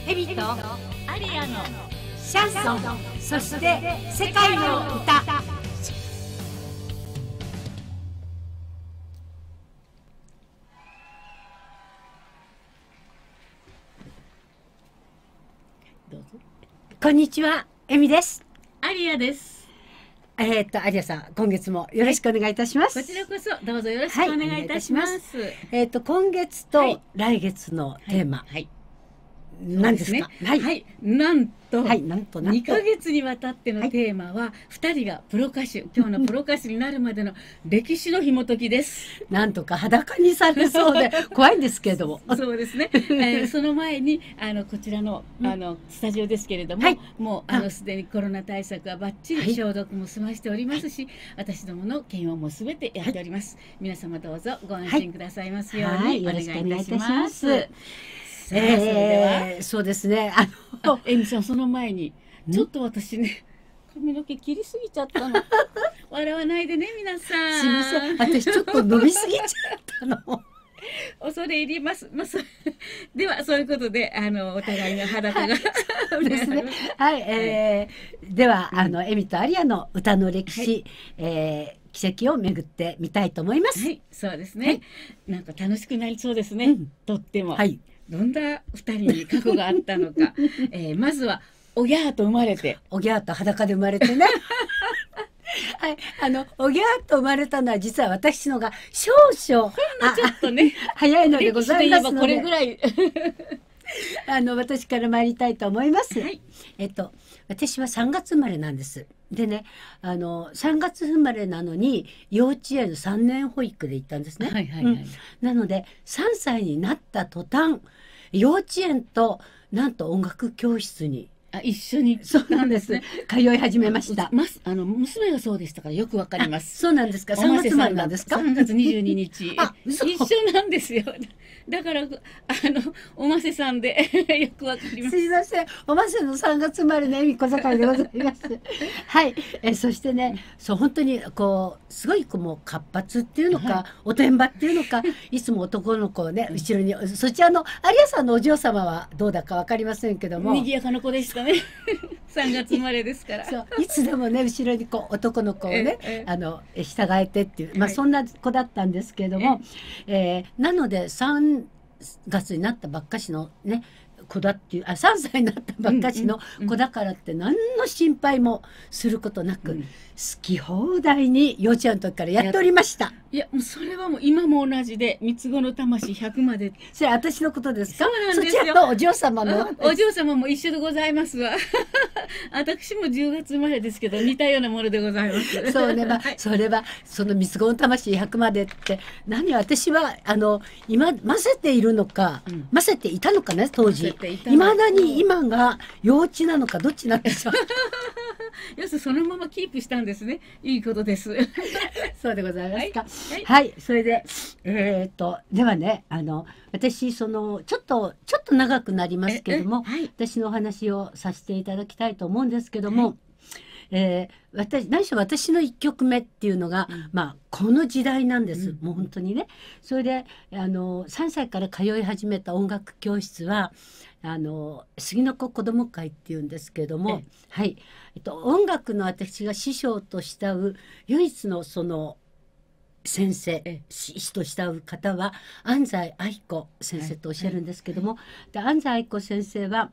エビとアリアのシャンソン、そして世界の歌。 どうぞ。 こんにちは、エミです。 アリアです。 アリアさん、今月もよろしくお願いいたします。 こちらこそどうぞよろしくお願いいたします。 今月と来月のテーマ、何ですか？ なんと 2 ヶ月にわたってのテーマは、2人がプロ歌手、今日のプロ歌手になるまでの歴史の紐解きです。 なんとか裸にされそうで怖いんですけれども。 そうですね。その前にこちらのスタジオですけれども、もうすでにコロナ対策はバッチリ消毒も済ましておりますし、私どもの検温もすべてやっております。皆様どうぞご安心くださいますようにお願いいたします。 そうですね。 エミさん、その前にちょっと私ね、髪の毛切りすぎちゃったの。笑わないでね、皆さん。 すみません、私ちょっと伸びすぎちゃったの。 恐れ入ります。では、そういうことで、お互いの裸が。 ですね。では、エミとアリアの歌の歴史、奇跡を巡ってみたいと思います。 はい、そうですね。なんか楽しくなりそうですね。とっても。どんな二人に過去があったのか。まずは、おぎゃーと生まれて。 おぎゃーと裸で生まれてね。はい、おぎゃーと生まれたのは実は私のが少々 ちょっとね早いのでございますので、 これぐらい私から参りたいと思います。私は3月生まれなんです。でね、3月生まれなのに幼稚園3年保育で行ったんですね。なので3歳になった途端、幼稚園となんと音楽教室に一緒にそうなんですね。通い始めました。 娘がそうでしたからよくわかります。 そうなんですか。3月生まれなんですか。 3月22日。一緒なんですよ。だからおませさんでよくわかります。 すいません。おませの3月生まれのエミ小坂でございます。はい。そしてね、本当にすごいもう活発っていうのか、おてんばっていうのか、いつも男の子をね後ろに、そちらのアリアさんのお嬢様はどうだかわかりませんけども、 賑やかな子でしたね。3月生まれですから。 そう、いつでもね後ろに男の子をね従えてっていう、そんな子だったんですけれども、なので3月になったばっかしのね子だっていう、3歳になったばっかしの子だからって何の心配もすることなく、好き放題に幼稚園の時からやっておりました。 いや、もうそれはもう今も同じで、三つ子の魂100まで。 それ私のことですか？ そうなんですよ。 そちらのお嬢様の。 お嬢様も一緒でございますわ。私も10月生まれですけど、似たようなものでございます。 そうね、それはその三つ子の魂100までって私は今ませているのか、ませていたのかね当時。いまだに今が幼稚なのかどっちなんでしょう。 要するにそのままキープしたんですね。いいことです。 そうでございますか。はい、それでではね、私ちょっと長くなりますけども、私のお話をさせていただきたいと思うんですけども、何しろ私の1曲目っていうのが、この時代なんです、もう本当にね。それで3歳から通い始めた音楽教室は杉の子子ども会っていうんですけれども、音楽の私が師匠と慕う唯一の先生、師と慕う方は安西愛子先生とおっしゃるんですけども、安西愛子先生は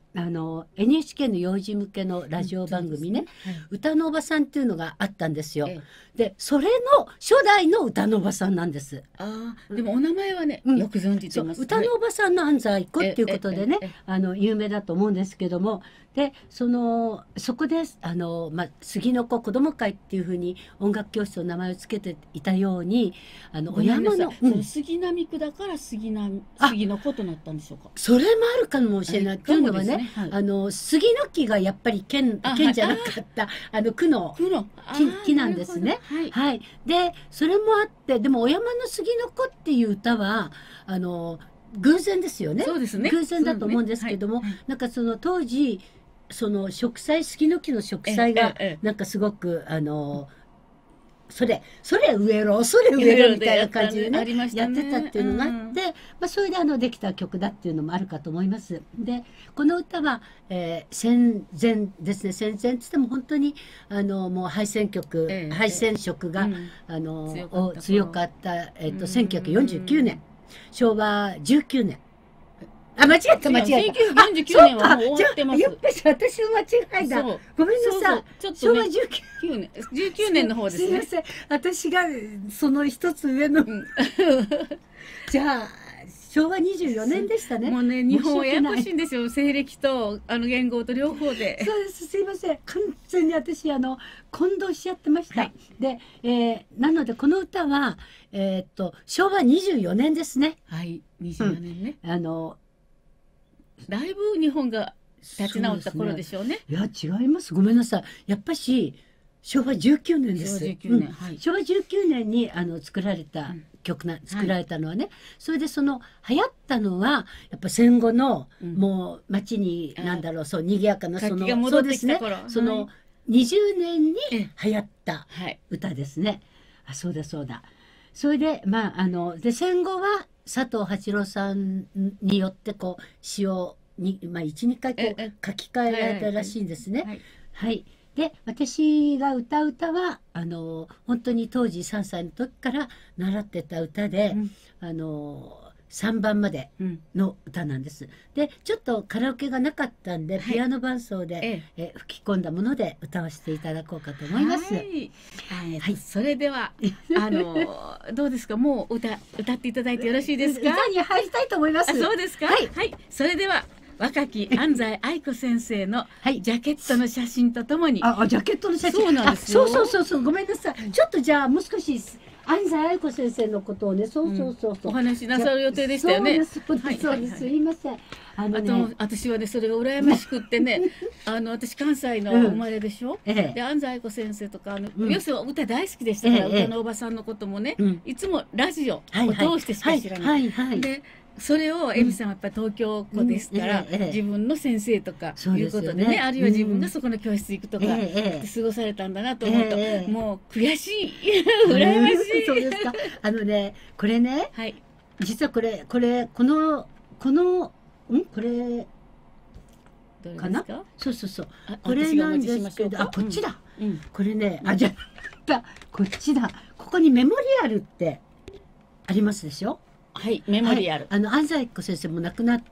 NHK の幼児向けのラジオ番組ね、歌のおばさんっていうのがあったんですよ。でそれの初代の歌のおばさんなんです。 でもお名前はね、よく存じてます。 歌のおばさんの安西愛子っていうことでね、有名だと思うんですけども、でそこで杉の子子ども会っていうふうに音楽教室の名前を付けていたように、お山の杉並区だから杉の子となったんでしょうか。 それもあるかもしれない。というのはね、杉の木がやっぱり県じゃなかった区の木なんですね。でそれもあって、でもお山の杉の子っていう歌は偶然ですよね。偶然だと思うんですけども、なんか当時植栽、杉の木の植栽がなんかすごくそれ植えろそれ植えろみたいな感じでねやってたっていうのがあって、まあ、それでできた曲だっていうのもあるかと思います。でこの歌は、戦前ですね。戦前っつっても本当にもう敗戦色が、強かった、1949年昭和19年あ、間違った。 1949年はもう終わってます。 やっぱり私の間違いだ。ごめんなさい。昭和 19年の方ですね。 すみません。私がその一つ上の。じゃあ昭和24年でしたね。 もうね、日本はややこしいんですよ。西暦と元号と両方で。 そうです。すいません。完全に私混同しちゃってました。で、なのでこの歌は昭和24年ですね。 はい、24年ね。だいぶ日本が立ち直った頃でしょうね。 いや違います。ごめんなさい。やっぱし昭和19年です。昭和19年に作られた作られたのはね。それで流行ったのはやっぱ戦後のもう街にそう賑やかなそうですね。20年に流行った歌ですね。あ、そうだそうだ。それでで戦後は佐藤八郎さんによって詩を1、2回書き換えられたらしいんですね。はい。で私が歌う歌は本当に当時3歳の時から習ってた歌で、3番までの歌なんです。でちょっとカラオケがなかったんで、ピアノ伴奏で、吹き込んだもので歌わせていただこうかと思います。 それではどうですか。もう歌っていただいてよろしいですか。 歌に入りたいと思います。 そうですか。はい。それでは若き安西愛子先生のジャケットの写真とともに。 ジャケットの写真。 そうなんですよ。 そうごめんなさい。ちょっとじゃあもう少し安西愛子先生のことをね、お話しなさる予定でしたよね。 そうです。すいません。 私はね、それが羨ましくってね、私関西の生まれでしょ。で、安西愛子先生とか、要するに歌大好きでしたから、歌のおばさんのこともね、いつもラジオを通してしか知らない。で、それを恵美さんはやっぱり東京子ですから、自分の先生とかいうことでね、あるいは自分がそこの教室行くとか過ごされたんだなと思うと、もう悔しい、羨ましい。 そうですか。これね、実はこれかな。そう。これなんですけど、こっちだ。これね、じゃあこっちだ。ここにメモリアルってありますでしょ。 はい、メモリアル。 安西愛子先生も亡くなって、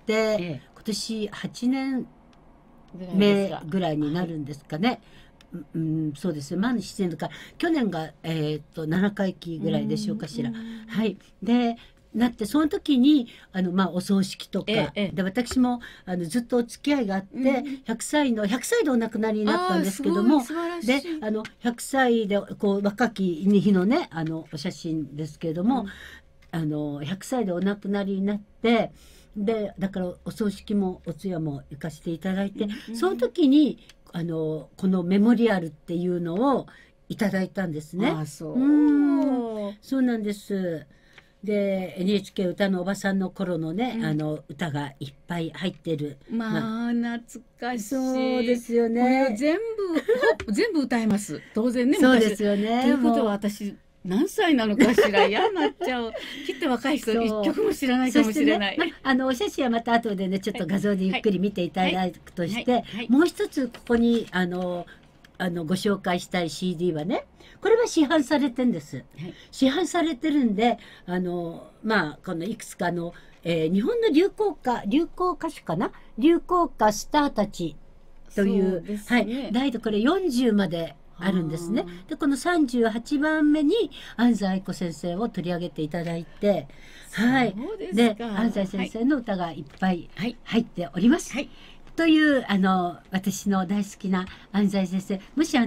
今年8年目ぐらいになるんですかね。そうですね。7年とか去年が7回忌ぐらいでしょうかしら。はい。でなってその時にお葬式とかで私もずっとお付き合いがあって100歳でお亡くなりになったんですけども、で100歳で若き日のねお写真ですけれども。100歳でお亡くなりになってでだからお葬式もお通夜も行かせていただいて、その時にこのメモリアルっていうのをいただいたんですね。そうなんです。で NHK 歌のおばさんの頃のね、歌がいっぱい入ってる。 懐かしい。 そうですよね。 これ全部歌えます。当然ね。 そうですよね。 ということは私何歳なのかしら。嫌になっちゃう。きっと若い人一曲も知らないかもしれない。 お写真はまた後でねちょっと画像でゆっくり見ていただくとして、もう一つここにご紹介したい CD はね、これは市販されてんです。市販されてるんでこのいくつか日本の流行歌手かな、流行歌スターたちという、大体これ40まであるんですね。でこの38番目に安西愛子先生を取り上げていただいて、で安西先生の歌がいっぱい入っております。という私の大好きな安西先生、もし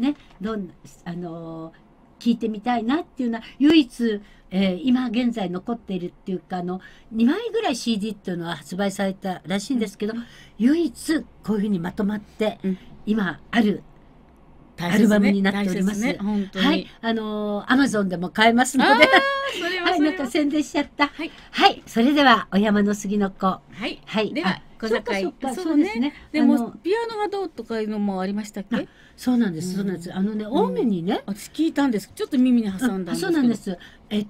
聞いてみたいなっていうのは唯一、今現在残っているっていうか2枚ぐらい CD っていうのは発売されたらしいんですけど、唯一こういうふうにまとまって今あるアルバムになっております。はい、Amazon でも買えますのではい、なんか宣伝しちゃった。はい、それではお山の杉の子。はい、 では小坂井。 そうですね。 でもピアノがどうとかいうのもありましたっけ？ そうなんです。そうなんです。青梅にね。 私聞いたんです。ちょっと耳に挟んだんですけど。 そうなんです。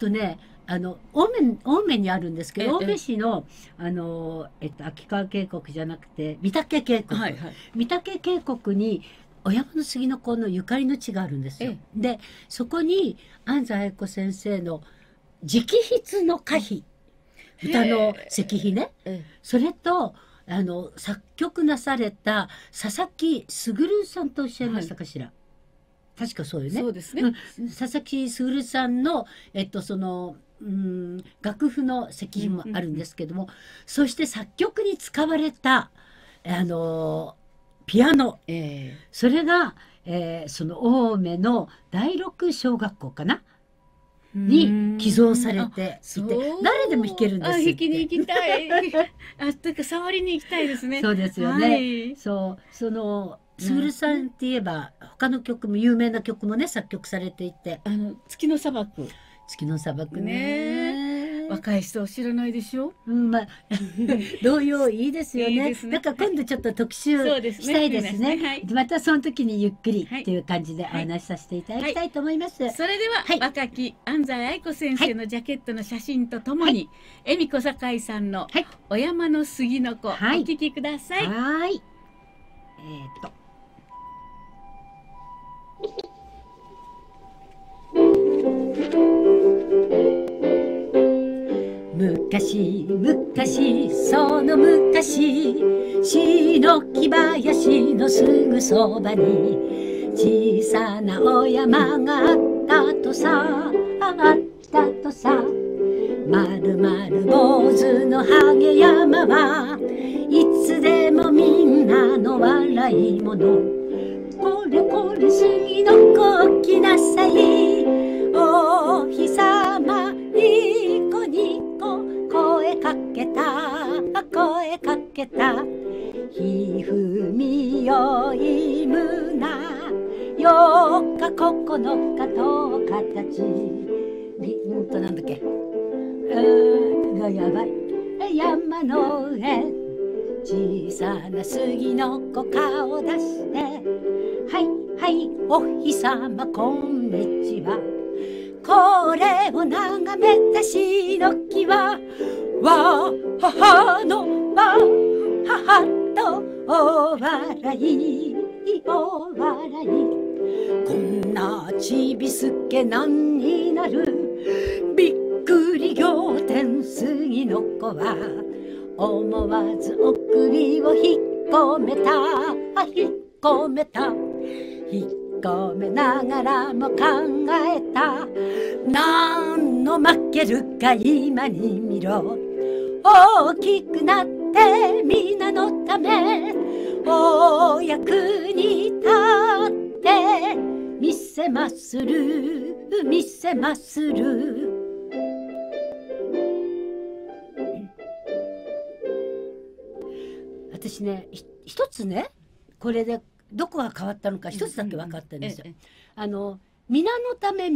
青梅にあるんですけど、青梅市の秋川渓谷じゃなくて御嶽渓谷、御嶽渓谷にお山の杉の子のゆかりの地があるんですよ。でそこに安西愛子先生の直筆の歌碑、歌の石碑ね、それと作曲なされた佐々木卓さんとおっしゃいましたかしら。確かそうよね。 そうですね。 佐々木卓さんのその楽譜の石碑もあるんですけども、そして作曲に使われたピアノ、それが、その青梅の第六小学校かなに寄贈されていて、誰でも弾けるんですって。 弾きに行きたい。というか触りに行きたいですね。 そうですよね。その卓さんって言えば他の曲も有名な曲もね作曲されていて、 月の砂漠。 月の砂漠ね。 若い人知らないでしょ。 まあ童謡いいですよね。だから今度ちょっと特集したいですね。またその時にゆっくりっていう感じでお話しさせていただきたいと思います。 それでは若き安西愛子先生のジャケットの写真とともに恵美子坂井さんのお山の杉の子お聞きください。 はい。昔昔その昔、篠木林のすぐそばに小さなお山があったとさ、まるまる坊主のハゲ山はいつでもみんなの笑い者。これこれ杉の子来なさい、お日様ニコニコ声かけたひふみよいむなよか9日と形なんだっけがやばい山の上小さな杉の子顔出してはいお日様こんにちは。これを眺めた篠木はわ母のわ母とお笑いこんなちびすけなんになるびっくり仰天杉の子は思わずお首を引っ込めながらも考えた。なんの負けるか今に見ろ。大きくなって皆のためお役に立って見せまする。私ね一つねこれでどこが変わったのか一つだけ分かったんですよ。皆のため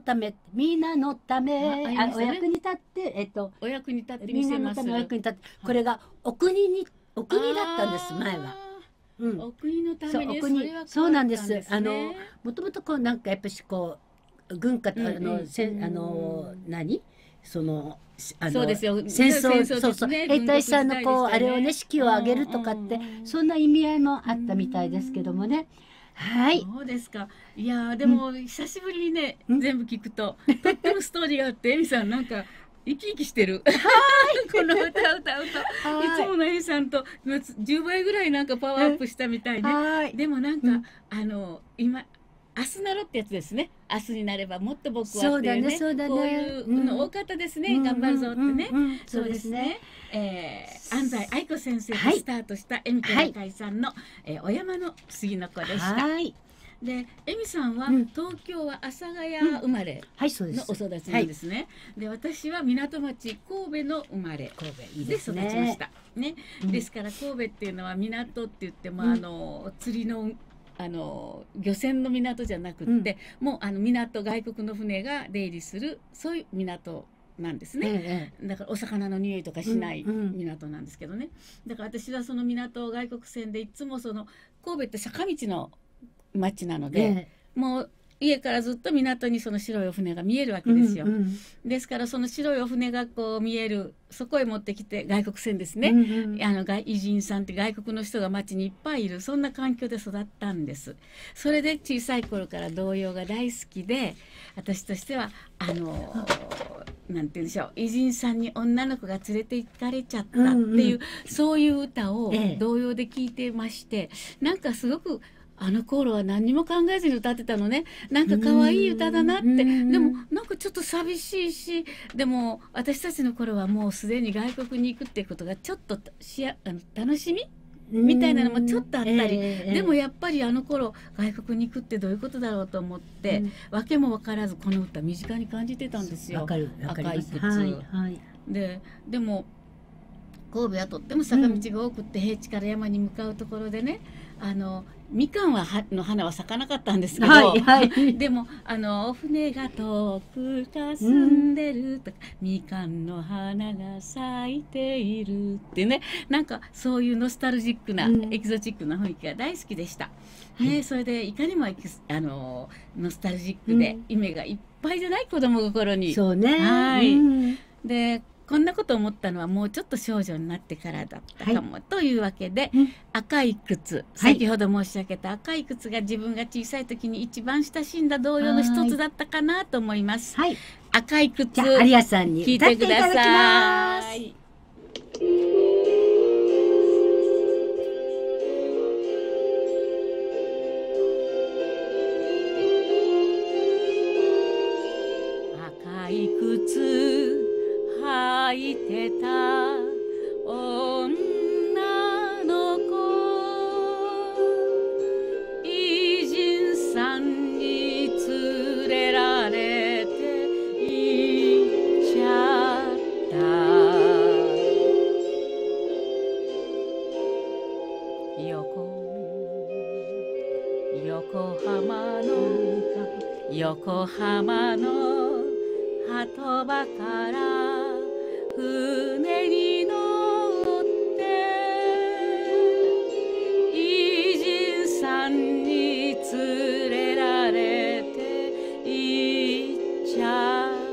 お役に立ってお役に立って皆のためお役に立ってこれがお国だったんです前は。 お国のためにそうなんです。もともとこうなんかやっぱしこう軍歌何そのそうですよ戦争兵隊さんのこうあれをね士気を上げるとかってそんな意味合いもあったみたいですけどもね。はい。 そうですか。いやでも久しぶりにね全部聞くととってもストーリーがあって恵美さんなんか生き生きしてる。この歌うといつもの恵美さんと10倍ぐらいなんかパワーアップしたみたいね。でもなんか今明日なろってやつですね。明日になればもっと僕はっていうね、こういうの多かったですね。頑張るぞってね。そうですね。安西愛子先生がスタートした恵美子坂井さんのお山の杉の子でした。で、恵美さんは東京は阿佐ヶ谷生まれのお育ちなんですね。で、私は港町神戸の生まれで育ちました。ね、ですから神戸っていうのは港って言っても釣りの漁船の港じゃなくって、もう港、外国の船が出入りするそういう港なんですね。だからお魚の匂いとかしない港なんですけどね。だから私はその港、外国船でいつもその神戸って坂道の町なので、もう家からずっと港にその白いお船が見えるわけですよ。ですからその白いお船がこう見える、そこへ持ってきて、外国船ですね、偉人さんって外国の人が町にいっぱいいる、そんな環境で育ったんです。それで小さい頃から童謡が大好きで、私としてはなんて言うんでしょう、偉人さんに女の子が連れて行かれちゃったっていう、そういう歌を童謡で聞いてまして、なんかすごくあの頃は何にも考えずに歌ってたのね。なんか可愛い歌だなって。でもなんかちょっと寂しいし、でも私たちの頃はもうすでに外国に行くっていうことがちょっと楽しみみたいなのもちょっとあったり、でもやっぱりあの頃外国に行くってどういうことだろうと思って、訳も分からずこの歌身近に感じてたんですよ。赤い靴、でも神戸はとっても坂道が多くって、平地から山に向かうところでね、みかんの花は咲かなかったんですけど、でもお船が遠く霞んでるとか、みかんの花が咲いているってね、なんかそういうノスタルジックな、エキゾチックな雰囲気が大好きでした。それでいかにもノスタルジックで夢がいっぱいじゃない、子供心に。 そうね。 でこんなこと思ったのはもうちょっと少女になってからだったかも、というわけで、赤い靴、先ほど申し上げた赤い靴が自分が小さい時に一番親しんだ童謡の一つだったかなと思います。赤い靴、 有安さんに聞いてください。赤い靴履いてた女の子、偉人さんに連れられて行っちゃった。横浜の鳩場から船に乗って偉人さんに連れられて行っちゃった。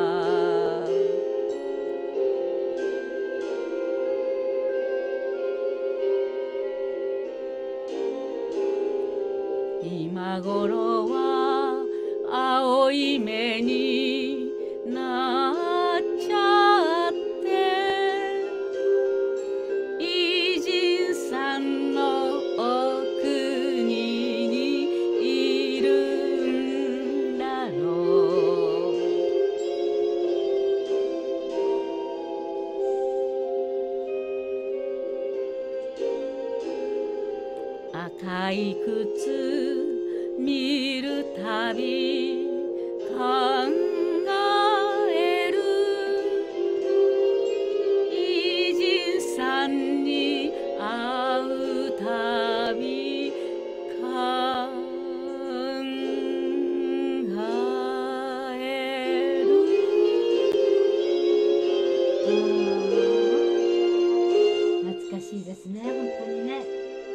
今頃は青い目になっちゃって、偉人さんのお国にいるんだろう。赤い靴見るたび考える、偉人さんに会うたび考える。 懐かしいですね、本当にね。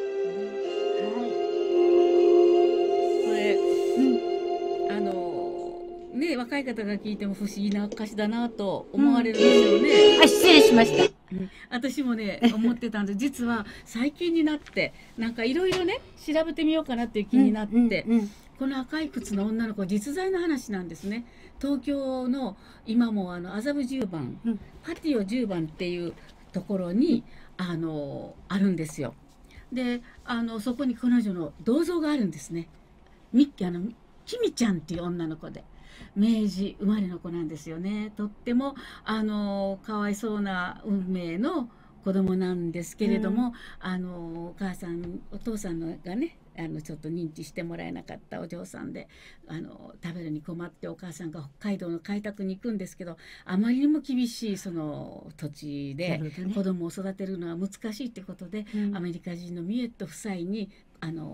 若い方が聞いても不思議な歌詞だなと思われるんですよね。 失礼しました。 私もね思ってたんです。実は最近になってなんかいろいろね調べてみようかなっていう気になって、この赤い靴の女の子実在の話なんですね。東京の今も麻布十番、パティオ10番っていうところにあるんですよ。でそこに彼女の銅像があるんですね。きみちゃんっていう女の子で。明治生まれの子なんですよね。とってもかわいそうな運命の子供なんですけれども、お母さんお父さんのがねちょっと認知してもらえなかったお嬢さんで食べるに困ってお母さんが北海道の開拓に行くんですけど、あまりにも厳しいその土地で子供を育てるのは難しいってことで、アメリカ人のミエット夫妻に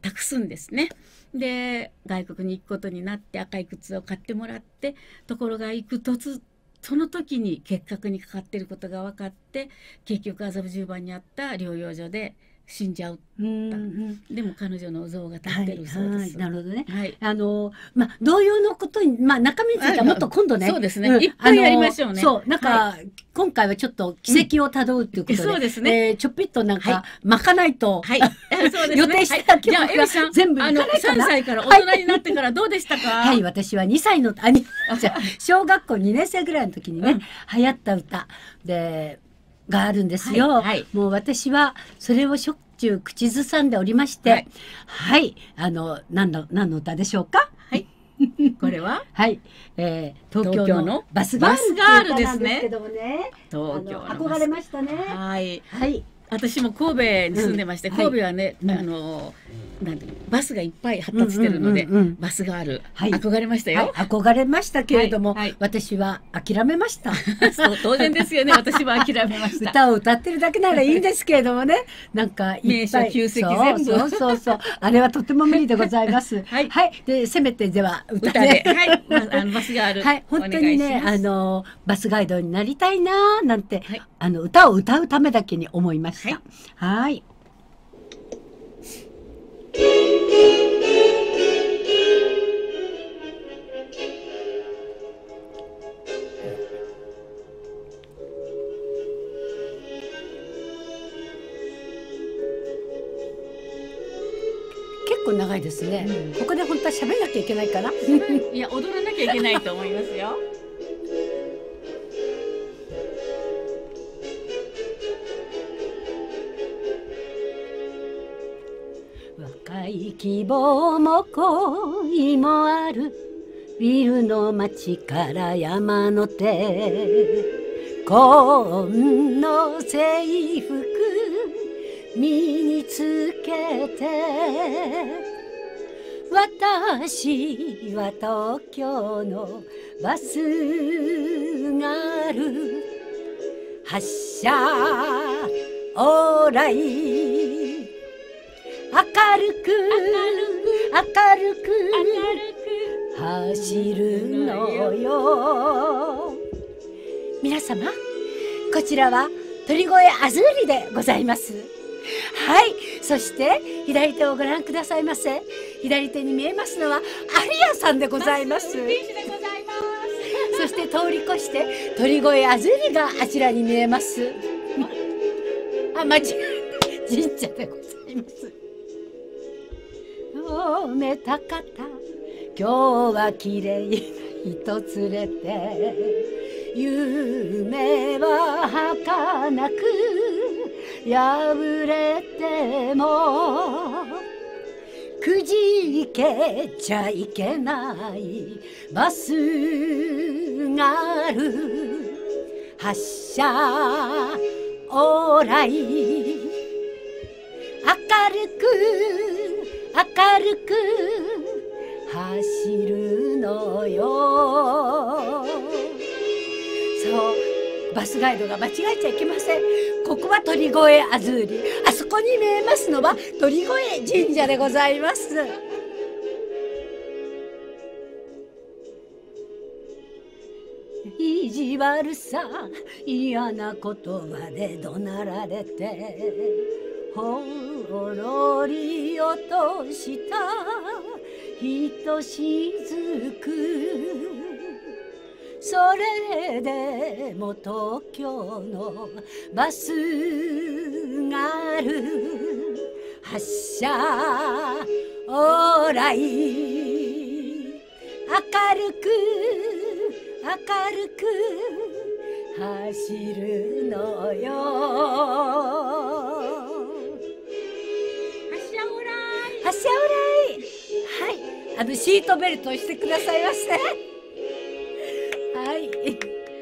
託すんですね。で外国に行くことになって赤い靴を買ってもらって、ところが行くその時に結核にかかっていることが分かって、結局麻布十番にあった療養所で死んじゃう。でも彼女の像が立ってるそうです。 なるほどね。同様のことに、中身についてはもっと今度ね。 そうですね。いっぱいやりましょうね。 そう、なんか、今回はちょっと奇跡をたどるということで。 そうですね。 ちょっぴっとなんか、巻かないと。 はい。そうですね。 予定した曲が全部いかないかな。 3歳から大人になってからどうでしたか？ はい、私は2歳の、小学校2年生ぐらいの時にね、流行った歌があるんですよ。もう私はそれをしょっちゅう口ずさんでおりまして、はい、何の歌でしょうか？はい、 これは東京のバスガールですね。東京の憧れましたね。はい、 私も神戸に住んでまして、神戸はね、バスがいっぱい発達してるので、バスガール、憧れましたよ。 憧れましたけれども、私は諦めました。 当然ですよね。私は諦めました。 歌を歌ってるだけならいいんですけれどもね、なんか名所旧跡全部、 そうあれはとても無理でございます。はい、でせめてでは歌で、バスガール、 本当にね、バスガイドになりたいななんて、歌を歌うためだけに思いました。はい。結構長いですね。ここで本当は喋らなきゃいけないかな。 いや、踊らなきゃいけないと思いますよ。 若い希望も恋もあるビルの街から山の手、紺の制服身につけて、私は東京のバスガール、発車オーライ、明るく走るのよ。皆様、こちらは鳥越あずーりでございます。はい、そして左手をご覧くださいませ。左手に見えますのはアリアさんでございます。そして通り越して鳥越あずーりがあちらに見えます。間違えた、神社でございます。おめたかた、今日は綺麗な人連れて、夢は儚く破れてもくじけちゃいけないバスガール、発車オーライ、明るく走るのよ。そう、バスガイドが間違えちゃいけません。ここは鳥越あずーり、あそこに見えますのは鳥越神社でございます。意地悪さ嫌な言葉で怒鳴られて、ほろり落としたひとしずく、それでも東京のバスガール、発車オーライ、明るく走るのよ。発車オーライ、はい、シートベルトをしてくださいませ。はい。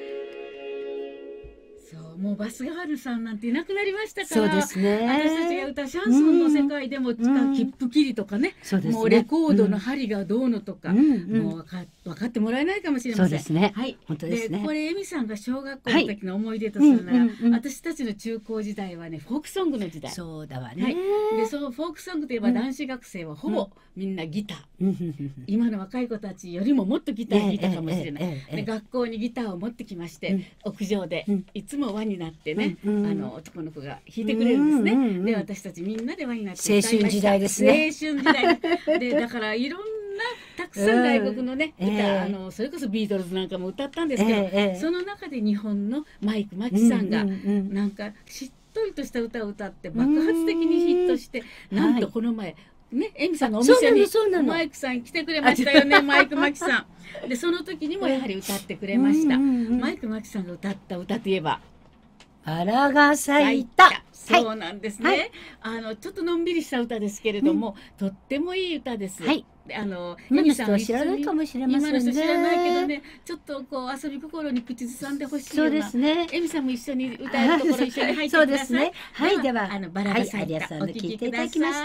そう、もうバスガールさんなんていなくなりましたから。 そうですね。 私たちが歌シャンソンの世界でも切符切りとかね、もうレコードの針がどうのとか、もう分かってもらえないかもしれません。 そうですね。 はい。 本当ですね。 でこれ恵美さんが小学校の時の思い出とするなら、私たちの中高時代はねフォークソングの時代。 そうだわね。 でそのフォークソングといえば男子学生はほぼみんなギター。今の若い子たちよりももっとギター弾いたかもしれない。で学校にギターを持ってきまして、屋上でいつも輪になってね、男の子が弾いてくれるんですね。で私たちみんなで輪になって青春時代ですね。 青春時代でだからいろんなたくさん外国のね歌、それこそビートルズなんかも歌ったんですけど、その中で日本のマイク真木さんがなんかしっとりとした歌を歌って爆発的にヒットして、なんとこの前ね、恵美さんのお店にマイクさん来てくれましたよね、マイク真木さん。でその時にもやはり歌ってくれました。マイク真木さんが歌った歌といえばバラが咲いた。 そうなんですね。ちょっとのんびりした歌ですけれども、とってもいい歌です。 今の人は知らないかもしれませんね。 今の人知らないけどね、ちょっとこう遊び心に口ずさんでほしいような。そうですね。恵美さんも一緒に歌えるところ一緒に入ってください。そうですね。 はい、ではバラが咲いたお聴きいただきましょう。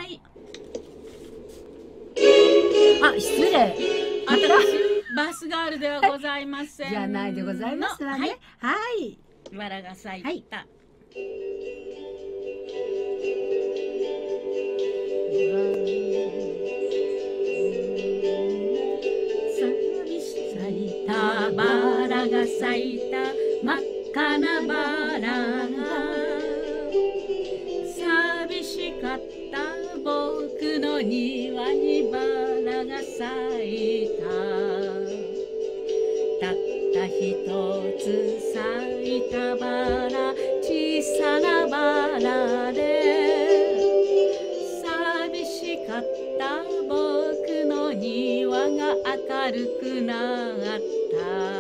あ、失礼。 バスガールではございません。 じゃないでございますわね。はい。 バラが咲いた。バラが咲いた真っ赤なバラが寂しかった僕の庭にバラが咲いた。たった一つ咲いたバラ、小さなバラで寂しかった僕の庭が明るくなった。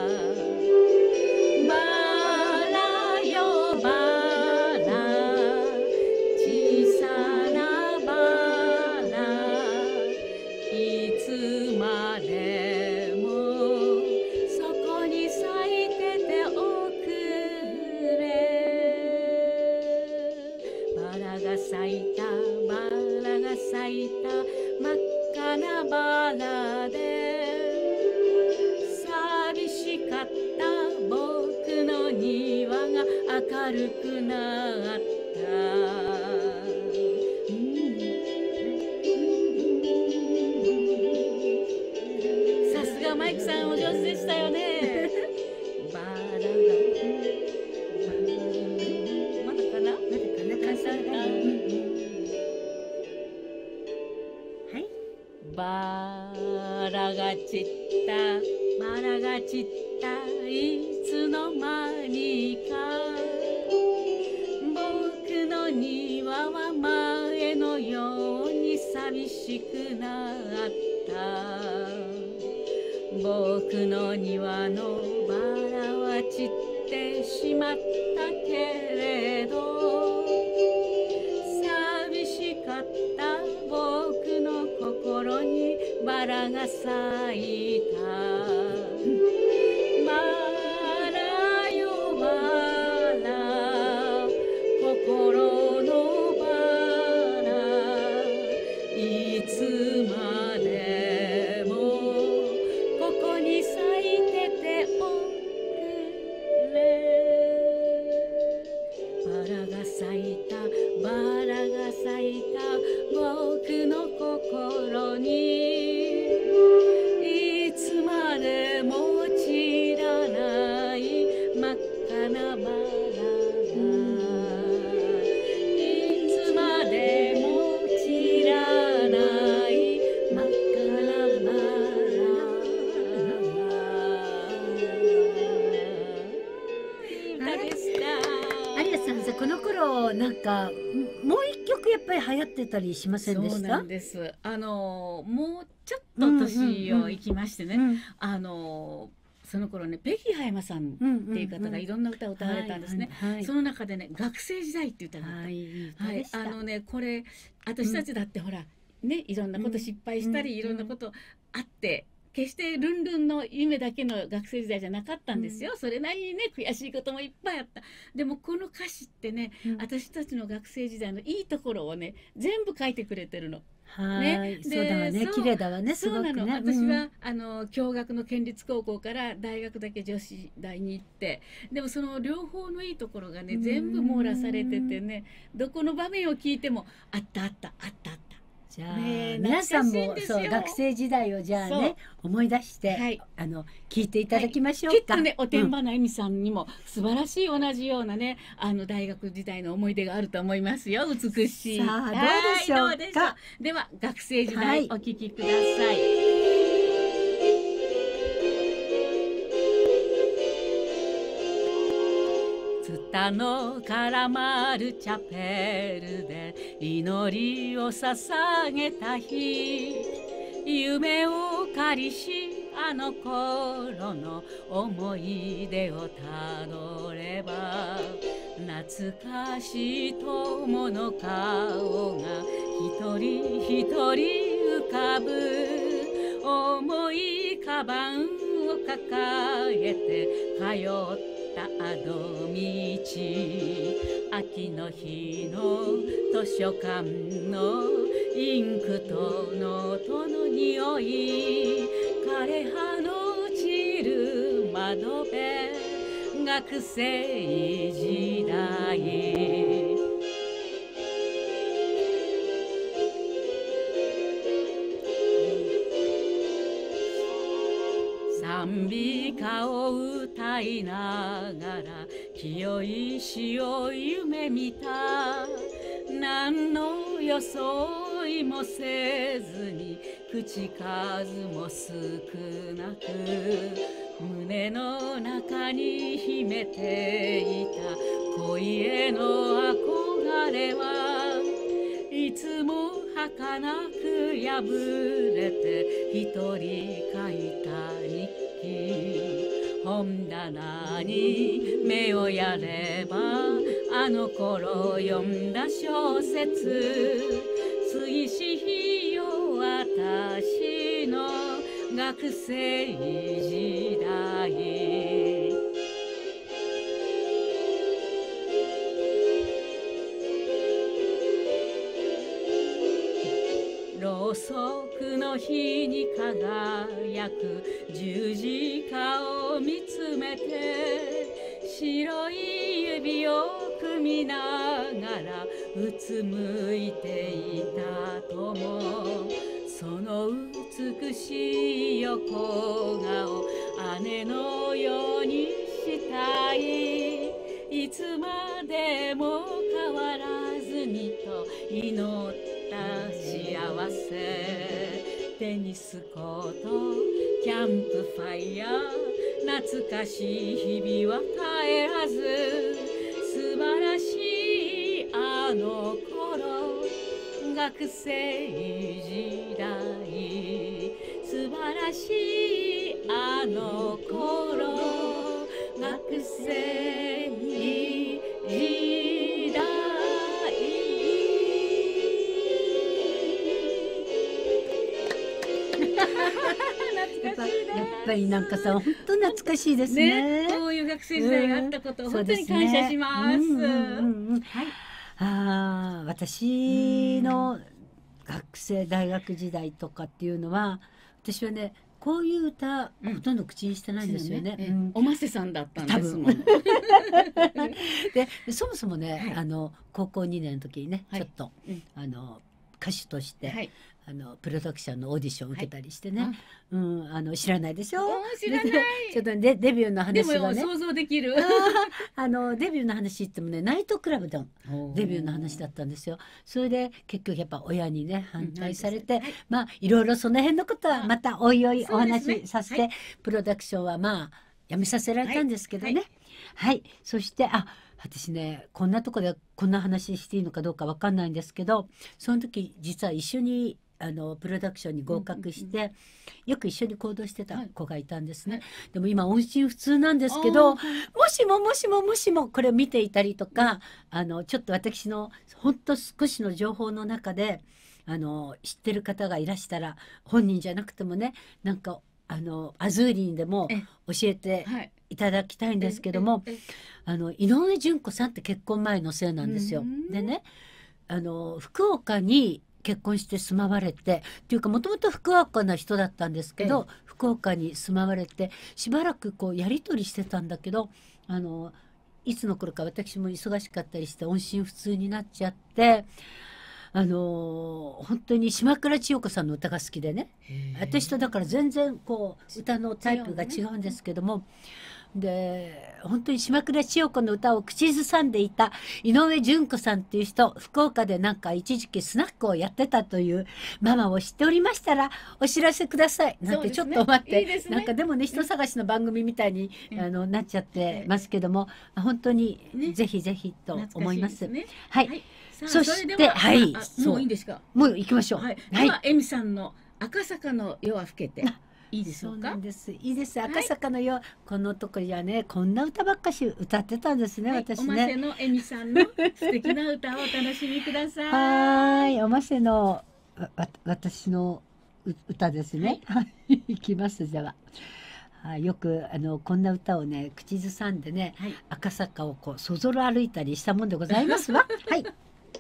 バラよバラ、小さなバラ、いつまでもそこに咲いてておくれ。バラが咲いたバラが咲いた真っ赤なバラで寂しかった僕の庭が明るくなった。さすがマイクさんお上手でしたよね。バラがまだかな、バラが散ったバラが散ったいつの間にか僕の庭は前のように寂しくなった。僕の庭のバラは散ってしまったけれど寂しかった僕の心にバラが咲いた。バラよバラ、心のバラ、いつまでもここに咲いてておくれ。バラが咲いたバラが咲いた僕の心にいつまでも散らない真っ赤なバラがいつまでも散らない真っ赤なバラが。いい歌でした。 有吉さんさ、この頃なんかもう一曲やっぱり流行ってたりしませんでした？ そうなんです。もうちょっと年をいきましてね、その頃ねペギー葉山さんっていう方がいろんな歌を歌われたんですね。その中でね学生時代っていう歌があった。これ私たちだってほらね、いろんなこと失敗したりいろんなことあって決してルンルンの夢だけの学生時代じゃなかったんですよ。それなりにね悔しいこともいっぱいあった。でもこの歌詞ってね、私たちの学生時代のいいところをね全部書いてくれてるの。 ね、そうだわね、綺麗だわね、すごくね。 そうなの。私は共学の県立高校から大学だけ女子大に行って、でもその両方のいいところがね全部網羅されててね、どこの場面を聞いてもあったあったあったあった。 じゃあ、皆さんもそう学生時代をじゃあね思い出して、聞いていただきましょうか。 きっとねおてんばなえみさんにも素晴らしい同じようなね大学時代の思い出があると思いますよ。美しい。 さあどうでしょうか。 では学生時代お聞きください。ツタの絡まるチャペルで祈りを捧げた日、夢を借りしあの頃の思い出をたどれば、懐かしい友の顔が一人一人浮かぶ。重いカバンを抱えて通ったあの道、秋の日の図書館のインクとノートの匂い、枯葉の散る窓辺、学生時代。賛美歌を歌いながら清い死を夢見た。何の装いもせずに口数も少なく、胸の中に秘めていた恋への憧れはいつも儚く破れて一人書いた日記。本棚に目をやればあの頃読んだ小説、追しよ私の学生時代。ろうそくの火に輝く十字架を見つめて、白い指を組みながらうつむいていた友、その美しい横顔姉のようにしたい。いつまでも変わらずにと祈った幸せ。テニスコートキャンプファイヤー、懐かしい日々は帰らず。素晴らしいあの頃学生時代、素晴らしいあの頃学生時代。 やっぱりなんかさ、本当懐かしいですね。 こういう学生時代があったことを本当に感謝します。 私の学生大学時代とかっていうのは、私はねこういう歌、ほとんど口にしてないんですよね。 おませさんだったんですもん。 でそもそもね、高校2年の時にね、ちょっと歌手として、プロダクションのオーディションを受けたりしてね、知らないでしょ。 知らない。 ちょっとデビューの話がね。 でも想像できる。 デビューの話ってもね、ナイトクラブでデビューの話だったんですよ。それで結局やっぱ親にね反対されて、まあいろいろその辺のことはまたおいおいお話しさせて、プロダクションはまあやめさせられたんですけどね。はい。そして私ね、こんなとこでこんな話していいのかどうかわかんないんですけど、その時実は一緒にプロダクションに合格して、よく一緒に行動してた子がいたんですね。でも今音信不通なんですけど、もしもこれを見ていたりとか、ちょっと私のほんと少しの情報の中で知ってる方がいらしたら、本人じゃなくてもね、なんかアズーリにでも教えていただきたいんですけども、井上順子さんって結婚前のせいなんですよ。でね、福岡に結婚して住まわれてっていうか、もともと福岡な人だったんですけど、福岡に住まわれてしばらくこうやり取りしてたんだけど、いつの頃か私も忙しかったりして音信不通になっちゃって、本当に島倉千代子さんの歌が好きでね、私とだから全然こう歌のタイプが違うんですけども、で本当に島倉千代子の歌を口ずさんでいた井上順子さんっていう人、福岡でなんか一時期スナックをやってたというママを知っておりましたらお知らせくださいなんて、ちょっと待って、なんかでもね、人探しの番組みたいになっちゃってますけども、本当にぜひぜひと思います。はい。そしてはい、 もういいんですか。 もう行きましょう。 では恵美さんの赤坂の夜は更けて。いいでしょうか。 そうなんです。いいです。赤坂の夜、このところはね、こんな歌ばっかし歌ってたんですね、私ね。 おませの恵美さんの素敵な歌をお楽しみください。 はい、おませの私の歌ですね。はい、いきますじゃあ。よくこんな歌をね口ずさんでね、赤坂をこうそぞろ歩いたりしたもんでございますわ。はい。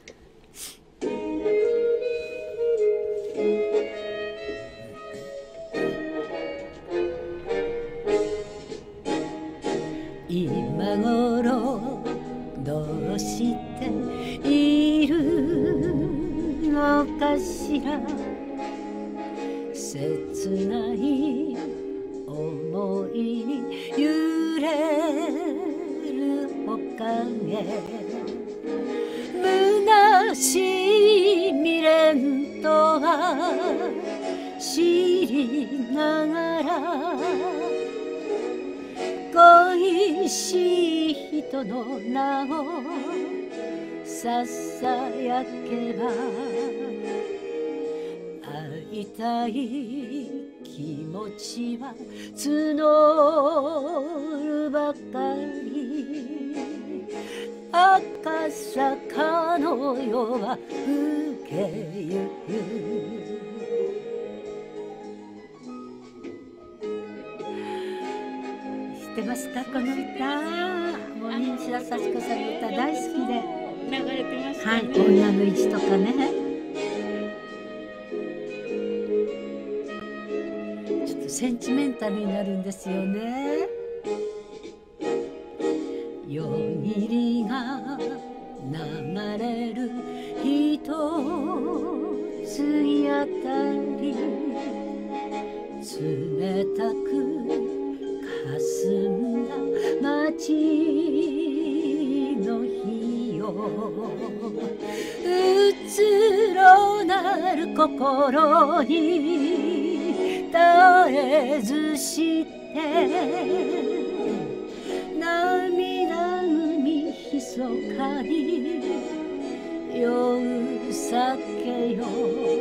今頃どうしているのかしら、切ない思いに揺れるおかげ、虚しい未練とは知りながら、恋しい人の名をささやけば、会いたい気持ちは募るばかり、赤坂の夜は更けゆく。知ってますかこの歌。もう西田幸子さんの歌大好きで流れてましたね。 はい、女の市とかね、ちょっとセンチメンタルになるんですよね。夜霧が流れる一つあたり、冷たく霞んだ街の日よ、うつろなる心に絶えずして涙海ひそかに酔う酒よ、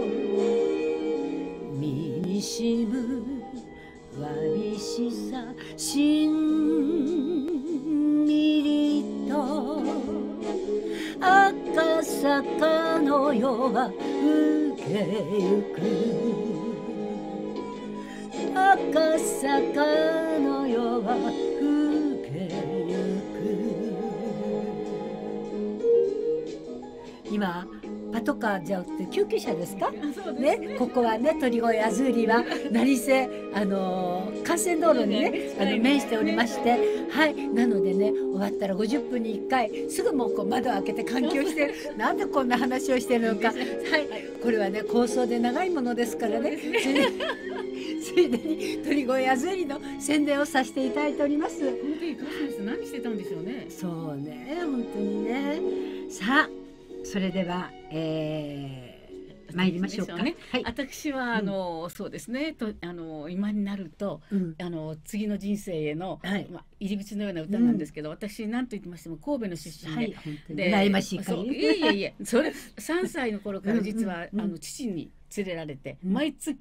身にしむわびしさしんみりと、赤坂の夜は更けゆく、赤坂の夜は更けゆく。今パトカーじゃなくて救急車ですかね。ここはね、鳥越アズーリは何せ幹線道路にね面しておりまして、はい、なのでね、終わったら50分に1回すぐもうこう窓を開けて換気をしてなんでこんな話をしてるのか、はい、これはね構想で長いものですからね、ついでに鳥越アズーリの宣伝をさせていただいております。 本当に何してたんでしょうね。 そうね、本当にね。さあそれでは、参りましょうか。 ね、はい、私はそうですね。今になると、次の人生への、入り口のような歌なんですけど、私何と言ってましても神戸の出身で、 羨ましい限り。 いえ、それ3歳の頃から実は父に連れられて、毎月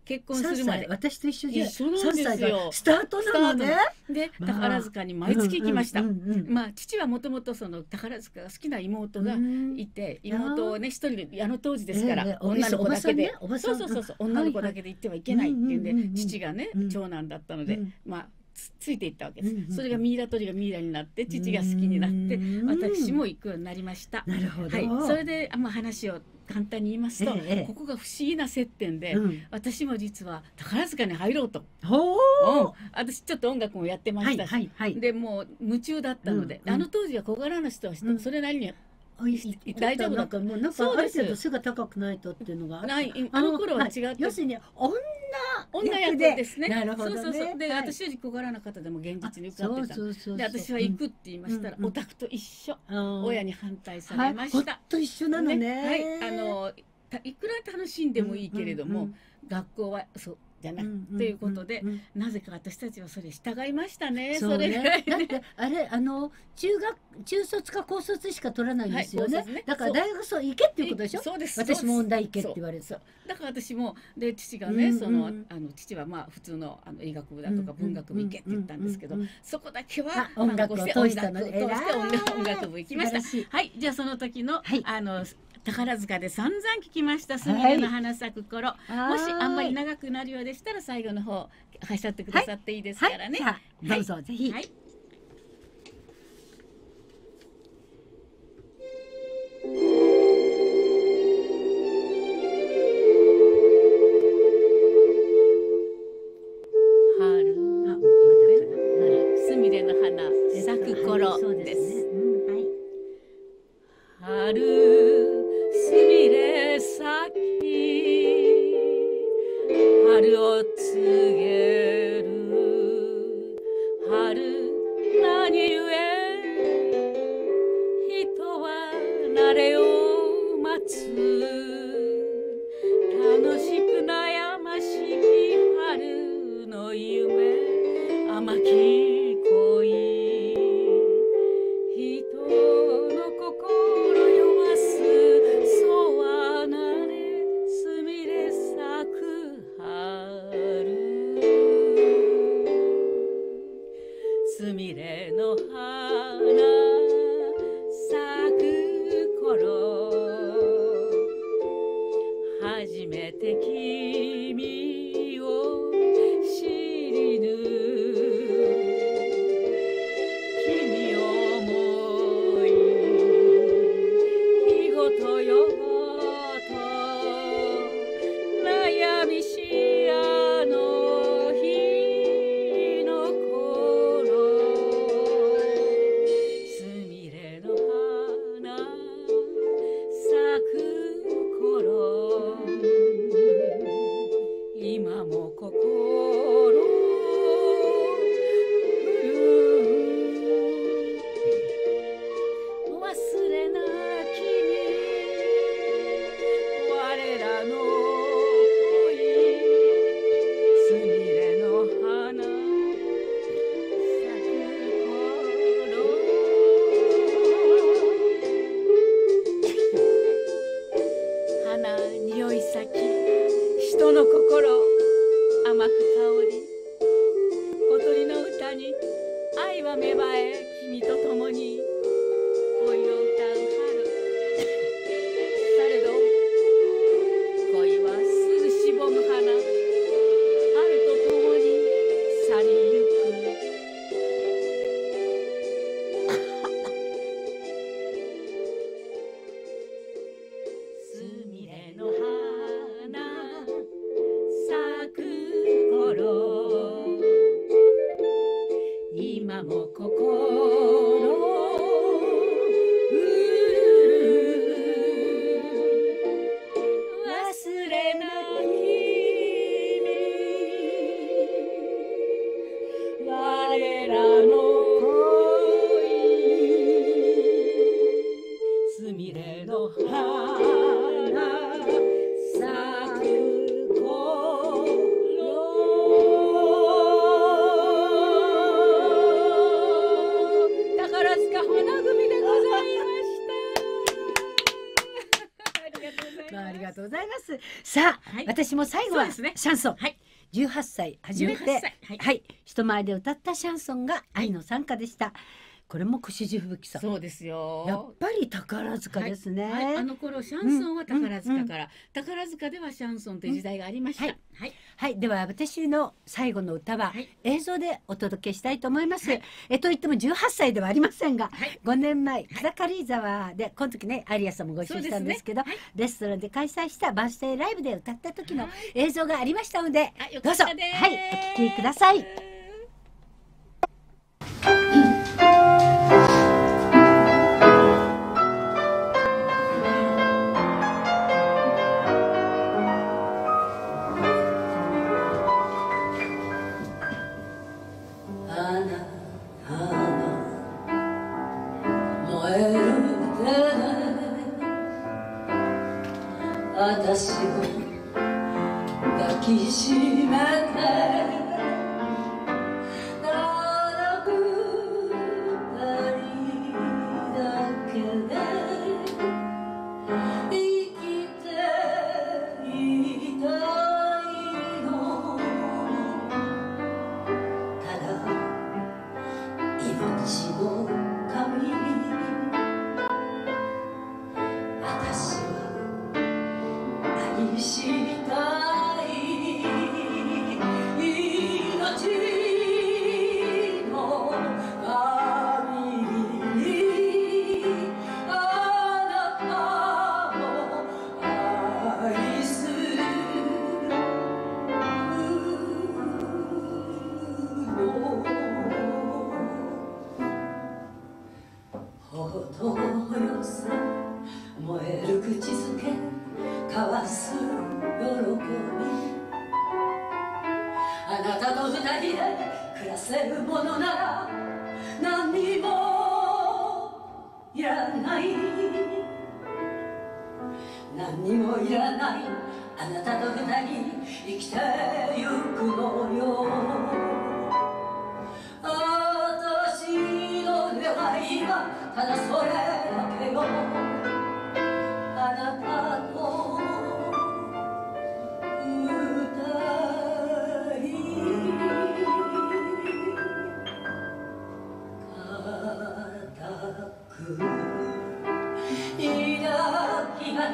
結婚するまで私と一緒じゃ一緒なんですよ。 3歳がスタートなのね。 で宝塚に毎月行きました。まあ父はもともとその宝塚が好きな妹がいて、妹をね一人で当時ですから女の子だけで、そう女の子だけで行ってはいけないっていうんで、父がね長男だったのでまあついていったわけです。それがミイラ取りがミイラになって父が好きになって私も行くようになりました。 なるほど。 はい。それでまあ話を簡単に言いますと、ここが不思議な接点で、私も実は宝塚に入ろうと。私ちょっと音楽もやってましたし、でもう夢中だったので、あの当時は小柄な人はそれなりに大丈夫だと。 もうなんかある程度背が高くないとっていうのがない。あの頃は違って、 要するに女役ですね。 なるほどね。 で私より小柄な方でも現実に受かってた。で私は行くって言いましたら、オタクと一緒。親に反対されました。 と一緒なのね。 はい。いくら楽しんでもいいけれども、学校はそう。じゃなくということで、なぜか私たちはそれ従いましたね。それぐらい。 だってあれ中卒か高卒しか取らないんですよね。だから大学行けっていうことでしょ。 そうです。 私も音大行けって言われてた。 だから私もで父がね父はまあ普通の医学部だとか文学部行けって言ったんですけど、そこだけは音楽を通したので音楽部行きました。はい。じゃあその時の宝塚で散々聞きましたすみれの花咲く頃、もしあんまり長くなるようでしたら最後の方はしゃってくださっていいですからね。 どうぞぜひ。 春すみれの花咲く頃です。春すみれ咲き春を告げる春何故人は慣れを待つ楽しく悩ましき春の夢甘き恋人の心よそうはなれすみれ咲く春すみれの花咲く頃初めて君を知りぬ君を思い日ごとよ悩みしあの日の頃すみれの花咲く頃今も心忘れなき我らの恋すみれの花咲く頃花匂い咲き人の心甘く香り小鳥の歌に愛は芽生え君と共に恋を歌う春されど恋はすぐしぼむ花春と共に去りゆくすみれの花咲く頃今も心りがとうございます。さあ、私も最後はシャンソン。18歳初めて、人前で歌ったシャンソンが愛の賛歌でした。これも越路吹雪さん。 そうですよ。 やっぱり宝塚ですね。 あの頃シャンソンは宝塚から、宝塚ではシャンソンという時代がありました。 はい、では私の最後の歌は映像でお届けしたいと思います。といっても18歳ではありませんが、5年前草刈沢でこの時ねアリアさんもご一緒したんですけど、レストランで開催したバースデーライブで歌った時の映像がありましたので、どうぞお聴きください。 私を抱きしめてただ二人だけで生きていたいの。ただ命の神、私は愛したい。命の神にあなたを愛するの。程よさ燃える口づけ交わす喜び、あなたと二人で暮らせるものなら何にもいらない、何にもいらない。あなたと二人生きてゆくのよ。私の願いはただそれだけよ。あなたと二人固く抱き合い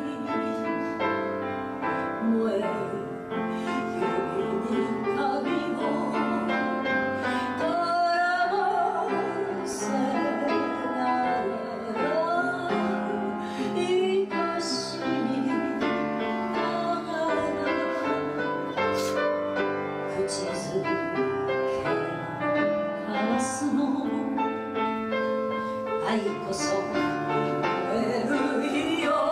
燃える指に髪を絡ませながら愛しみながら口づけ交わすの。愛こそ燃えるよ。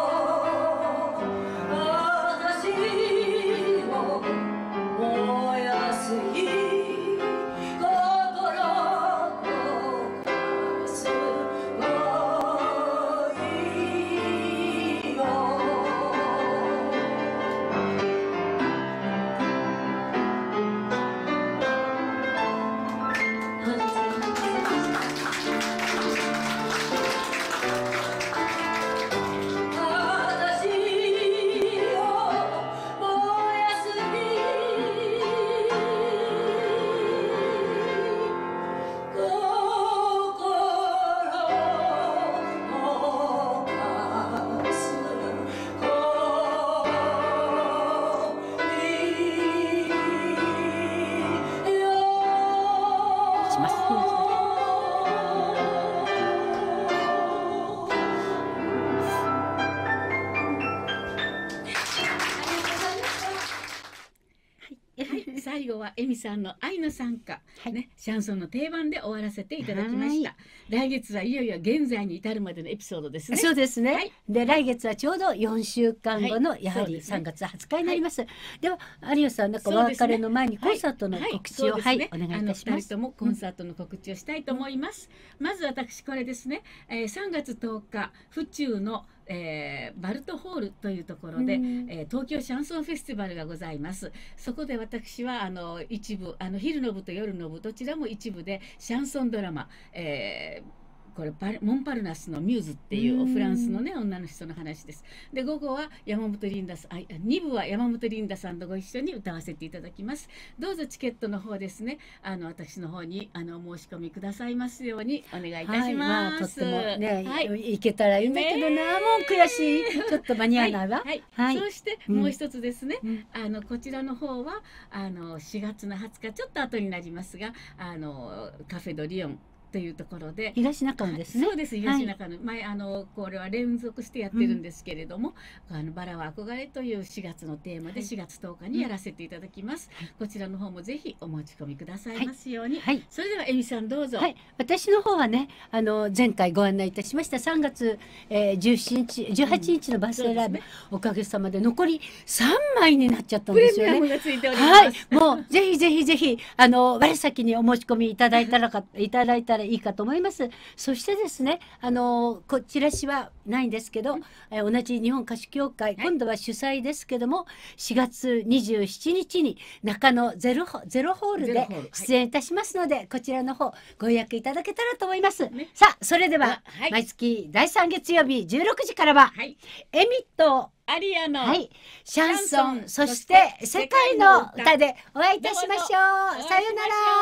私を燃やす日、心と交わす恋よ。 最後は恵美さんの愛の賛歌、シャンソンの定番で終わらせていただきました。来月はいよいよ現在に至るまでのエピソードですね。 そうですね。で来月はちょうど4週間後のやはり3月20日になります。では有吉さん、なんかお別れの前にコンサートの告知をお願いいたします。 2人ともコンサートの告知をしたいと思います。まず私これですね。3月10日府中のバルトホールというところで、東京シャンソンフェスティバルがございます。そこで私は昼の部と夜の部どちらも一部でシャンソンドラマ、 これモンパルナスのミューズっていうフランスのね女の人の話です。で午後は山本リンダさん、2部は山本リンダさんとご一緒に歌わせていただきます。どうぞチケットの方ですね、私の方に申し込みくださいますようにお願いいたします。 とってもね、いけたらいいんだけどな、もう悔しい、ちょっと間に合わないわ。 そしてもう一つですね、こちらの方は4月の20日ちょっと後になりますが、カフェドリオンというところで東中野ですね。 そうです、東中野、前これは連続してやってるんですけれども、バラは憧れという4月のテーマで4月10日にやらせていただきます。こちらの方もぜひお持ち込みくださいますように。それでは恵美さんどうぞ。 私の方はね、前回ご案内いたしました3月、17日18日のバースデーライブ、おかげさまで残り3枚になっちゃったんですよね。 プレミアムがついております。 もうぜひぜひぜひ我先にお申し込みいただいたらいいかと思います。そしてですね、チラシはないんですけど、同じ日本歌手協会、今度は主催ですけども、4月27日に中野ゼロホールで出演いたしますので、こちらの方ご予約いただけたらと思います。さあ、それでは、毎月第3月曜日16時からは、エミットアリアの、 シャンソン、そして世界の歌でお会いいたしましょう。さようなら。